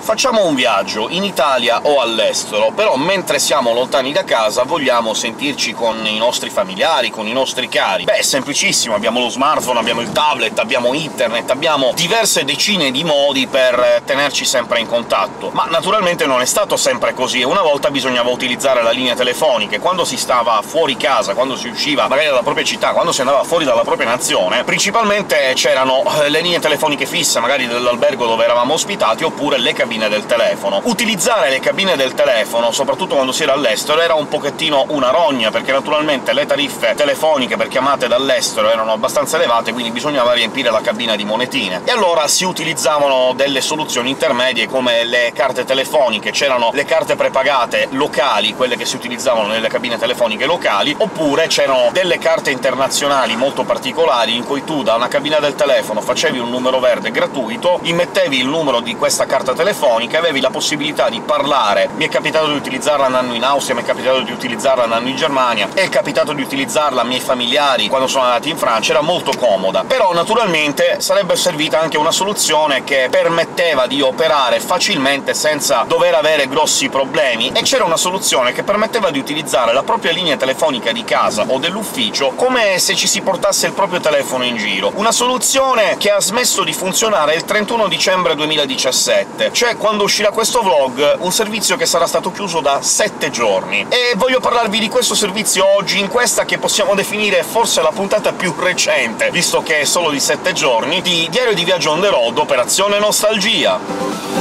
Facciamo un viaggio in Italia o all'estero, però mentre siamo lontani da casa vogliamo sentirci con i nostri familiari, con i nostri cari. Beh, è semplicissimo, abbiamo lo smartphone, abbiamo il tablet, abbiamo internet, abbiamo diverse decine di modi per tenerci sempre in contatto. Ma naturalmente non è stato sempre così, e una volta bisognava utilizzare la linea telefonica, e quando si stava fuori casa, quando si usciva magari dalla propria città, quando si andava fuori dalla propria nazione, principalmente c'erano le linee telefoniche fisse, magari dell'albergo dove eravamo ospitati, oppure le cabine del telefono. Utilizzare le cabine del telefono, soprattutto quando si era all'estero, era un pochettino una rogna, perché naturalmente le tariffe telefoniche per chiamate dall'estero erano abbastanza elevate, quindi bisognava riempire la cabina di monetine. E allora si utilizzavano delle soluzioni intermedie come le carte telefoniche. C'erano le carte prepagate locali, quelle che si utilizzavano nelle cabine telefoniche locali, oppure c'erano delle carte internazionali molto particolari, in cui tu da una cabina del telefono facevi un numero verde gratuito, immettevi il numero di questa carta telefonica e avevi la possibilità di parlare. Mi è capitato di utilizzarla andando in Austria, mi è capitato di utilizzarla andando in Germania, è capitato di utilizzarla a miei familiari quando sono andati in Francia, era molto comoda. Però naturalmente sarebbe servita anche una soluzione che permetteva di operare facilmente senza dover avere grossi problemi, e c'era una soluzione che permetteva di utilizzare la propria linea telefonica di casa o dell'ufficio come se ci si portasse il proprio telefono in giro. Una soluzione che ha smesso di funzionare il 31 dicembre 2017, cioè quando uscirà questo vlog, un servizio che sarà stato chiuso da 7 giorni. E voglio parlarvi di questo servizio oggi, in questa che possiamo definire forse la puntata più recente, visto che è solo di 7 giorni, di Diario di Viaggio on the road, Operazione Nostalgia.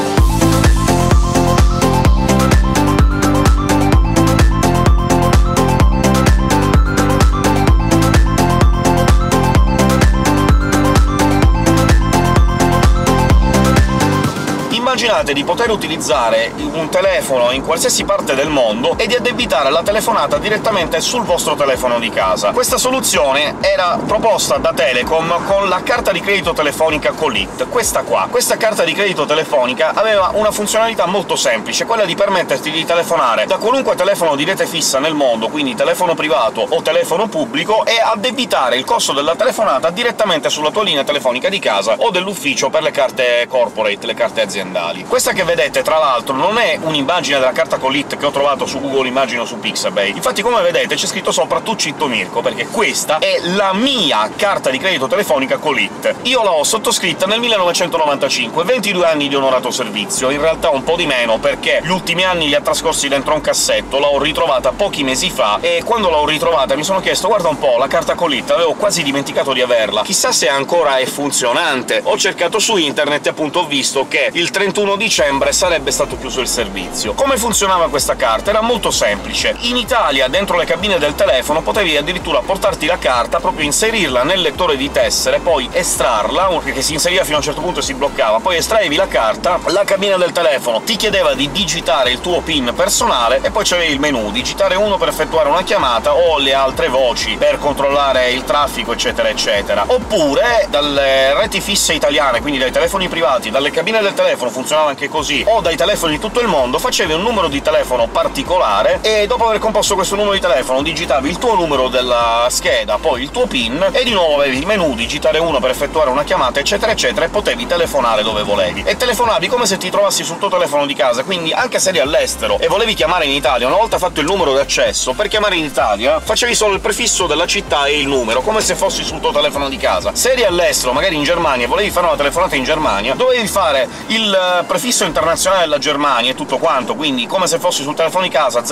Immaginate di poter utilizzare un telefono in qualsiasi parte del mondo e di addebitare la telefonata direttamente sul vostro telefono di casa. Questa soluzione era proposta da Telecom con la carta di credito telefonica Colit, questa qua. Questa carta di credito telefonica aveva una funzionalità molto semplice, quella di permetterti di telefonare da qualunque telefono di rete fissa nel mondo, quindi telefono privato o telefono pubblico, e addebitare il costo della telefonata direttamente sulla tua linea telefonica di casa o dell'ufficio per le carte corporate, le carte aziendali. Questa che vedete, tra l'altro, non è un'immagine della carta Colit che ho trovato su Google Immagini o su Pixabay. Infatti, come vedete, c'è scritto sopra "Tu citto Mirko", perché questa è la mia carta di credito telefonica Colit. Io l'ho sottoscritta nel 1995, 22 anni di onorato servizio, in realtà un po' di meno, perché gli ultimi anni li ha trascorsi dentro un cassetto, l'ho ritrovata pochi mesi fa, e quando l'ho ritrovata mi sono chiesto «Guarda un po', la carta Colit, avevo quasi dimenticato di averla, chissà se ancora è funzionante». Ho cercato su internet e appunto ho visto che il 31 dicembre sarebbe stato chiuso il servizio. Come funzionava questa carta? Era molto semplice. In Italia, dentro le cabine del telefono, potevi addirittura portarti la carta, proprio inserirla nel lettore di tessere, poi estrarla, che si inseriva fino a un certo punto e si bloccava, poi estraevi la carta, la cabina del telefono ti chiedeva di digitare il tuo PIN personale, e poi c'avevi il menu, digitare 1 per effettuare una chiamata, o le altre voci per controllare il traffico, eccetera eccetera. Oppure dalle reti fisse italiane, quindi dai telefoni privati, dalle cabine del telefono funzionava anche così, o dai telefoni di tutto il mondo, facevi un numero di telefono particolare, e dopo aver composto questo numero di telefono digitavi il tuo numero della scheda, poi il tuo PIN, e di nuovo avevi il menu, digitare 1 per effettuare una chiamata, eccetera eccetera, e potevi telefonare dove volevi. E telefonavi come se ti trovassi sul tuo telefono di casa, quindi anche se eri all'estero e volevi chiamare in Italia, una volta fatto il numero d'accesso, per chiamare in Italia facevi solo il prefisso della città e il numero, come se fossi sul tuo telefono di casa. Se eri all'estero, magari in Germania, e volevi fare una telefonata in Germania, dovevi fare il prefisso internazionale della Germania e tutto quanto, quindi come se fossi sul telefono di casa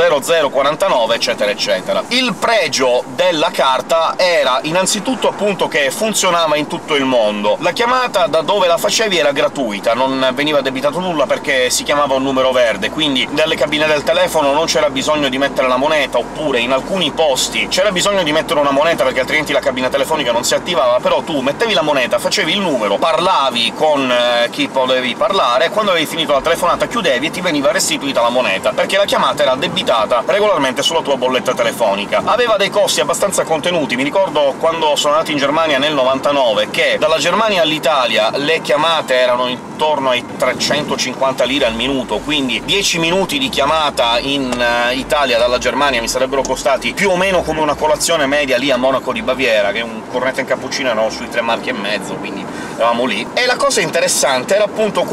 0049, eccetera eccetera. Il pregio della carta era innanzitutto appunto che funzionava in tutto il mondo. La chiamata da dove la facevi era gratuita, non veniva addebitato nulla perché si chiamava un numero verde, quindi dalle cabine del telefono non c'era bisogno di mettere la moneta, oppure in alcuni posti c'era bisogno di mettere una moneta perché altrimenti la cabina telefonica non si attivava, però tu mettevi la moneta, facevi il numero, parlavi con chi volevi parlare, quando avevi finito la telefonata chiudevi e ti veniva restituita la moneta, perché la chiamata era addebitata regolarmente sulla tua bolletta telefonica. Aveva dei costi abbastanza contenuti. Mi ricordo quando sono andato in Germania nel 99 che dalla Germania all'Italia le chiamate erano intorno ai 350 lire al minuto, quindi 10 minuti di chiamata in Italia dalla Germania mi sarebbero costati più o meno come una colazione media lì a Monaco di Baviera, che un cornetto in cappuccino erano sui 3,5 marchi, quindi eravamo lì. E la cosa interessante era appunto quella che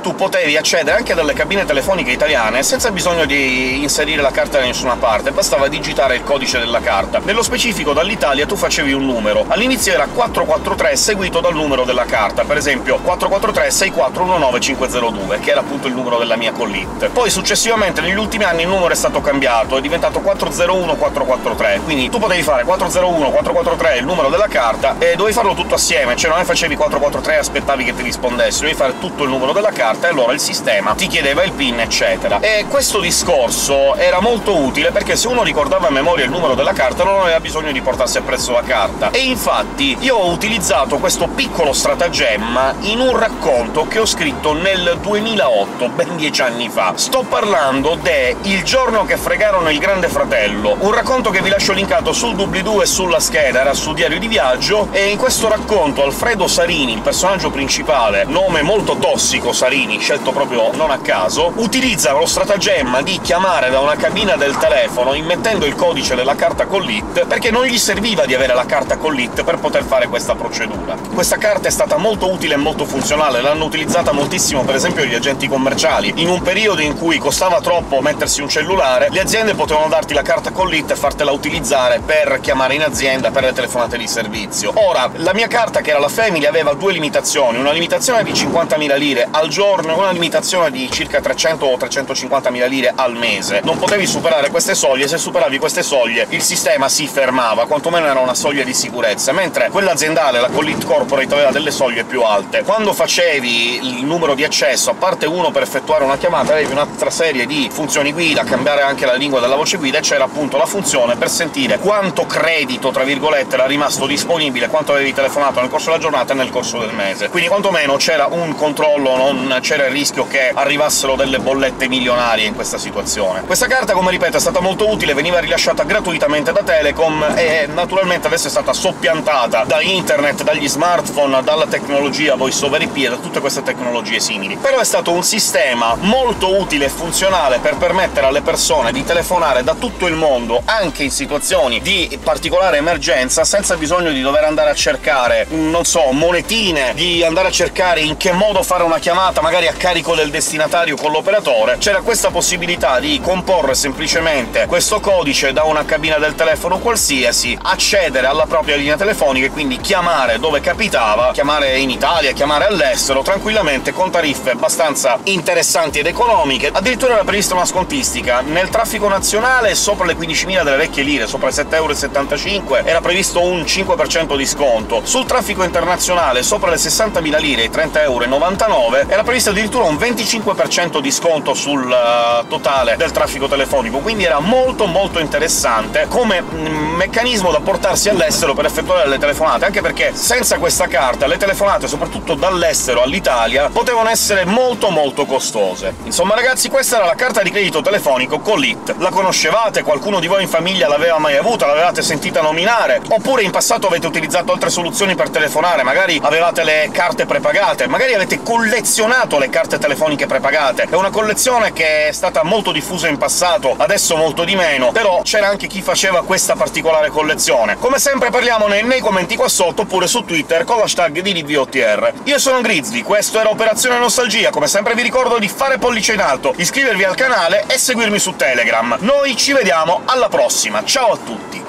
tu potevi accedere anche dalle cabine telefoniche italiane senza bisogno di inserire la carta da nessuna parte, bastava digitare il codice della carta. Nello specifico dall'Italia tu facevi un numero. All'inizio era 443 seguito dal numero della carta, per esempio 443 6419 502, che era appunto il numero della mia Collit. Poi successivamente negli ultimi anni il numero è stato cambiato, è diventato 401 443, quindi tu potevi fare 401 443 il numero della carta e dovevi farlo tutto assieme, cioè non è facevi 443 e aspettavi che ti rispondesse, dovevi fare tutto il numero della carta e allora il sistema ti chiedeva il PIN, eccetera. E questo discorso era molto utile, perché se uno ricordava a memoria il numero della carta non aveva bisogno di portarsi appresso la carta. E infatti io ho utilizzato questo piccolo stratagemma in un racconto che ho scritto nel 2008, ben 10 anni fa. Sto parlando de Il giorno che fregarono il Grande Fratello, un racconto che vi lascio linkato sul doobly-doo e sulla scheda, era su Diario di Viaggio, e in questo racconto Alfredo Sarini, il personaggio principale, nome molto tossico Sarini, scelto proprio non a caso, utilizza lo stratagemma di chiamare da una cabina del telefono immettendo il codice della carta Collit, perché non gli serviva di avere la carta Collit per poter fare questa procedura. Questa carta è stata molto utile e molto funzionale, l'hanno utilizzata moltissimo per esempio gli agenti commerciali. In un periodo in cui costava troppo mettersi un cellulare, le aziende potevano darti la carta Collit e fartela utilizzare per chiamare in azienda per le telefonate di servizio. Ora, la mia carta, che era la Family, aveva due limitazioni: una limitazione di 50.000 lire al giorno e una limitazione di circa 300 o 350.000 lire al mese. Non potevi superare queste soglie, se superavi queste soglie il sistema si fermava, quantomeno era una soglia di sicurezza, mentre quella aziendale, la Collit Corporate, aveva delle soglie più alte. Quando facevi il numero di accesso, a parte uno per effettuare una chiamata, avevi un'altra serie di funzioni guida, cambiare anche la lingua della voce guida, e c'era appunto la funzione per sentire quanto credito, tra virgolette, era rimasto disponibile, quanto avevi telefonato nel corso della giornata e nel corso del mese. Quindi quantomeno c'era un controllo, non c'era il rischio che arrivassero delle bollette milionarie in questa situazione. Questa carta, come ripeto, è stata molto utile, veniva rilasciata gratuitamente da Telecom e naturalmente adesso è stata soppiantata da internet, dagli smartphone, dalla tecnologia voice over IP e da tutte queste tecnologie simili. Però è stato un sistema molto utile e funzionale per permettere alle persone di telefonare da tutto il mondo, anche in situazioni di particolare emergenza, senza bisogno di dover andare a cercare, non so, monetine, di andare a cercare in che modo fare una chiamata, magari a carico del destinatario con l'operatore. C'era questa possibilità di comporre semplicemente questo codice da una cabina del telefono qualsiasi, accedere alla propria linea telefonica e quindi chiamare dove capitava, chiamare in Italia, chiamare all'estero, tranquillamente con tariffe abbastanza interessanti ed economiche. Addirittura era prevista una scontistica. Nel traffico nazionale sopra le 15.000 delle vecchie lire, sopra i 7,75 €, era previsto un 5% di sconto. Sul traffico internazionale sopra le 60.000 lire, i 30,99 €, era previsto addirittura un 25% di sconto sul totale del traffico telefonico, quindi era molto molto interessante come meccanismo da portarsi all'estero per effettuare le telefonate, anche perché senza questa carta le telefonate, soprattutto dall'estero all'Italia, potevano essere molto molto costose. Insomma ragazzi, questa era la carta di credito telefonico Collit. La conoscevate? Qualcuno di voi in famiglia l'aveva mai avuta? L'avevate sentita nominare? Oppure in passato avete utilizzato altre soluzioni per telefonare? Magari avevate le carte prepagate, magari avete collezionato le carte telefoniche prepagate. È una collezione che è stata molto diffusa in passato, adesso molto di meno, però c'era anche chi faceva questa particolare collezione. Come sempre parliamone nei commenti qua sotto, oppure su Twitter con l'hashtag DDVOTR. Io sono Grizzly, questo era Operazione Nostalgia. Come sempre vi ricordo di fare pollice in alto, iscrivervi al canale e seguirmi su Telegram. Noi ci vediamo alla prossima, ciao a tutti!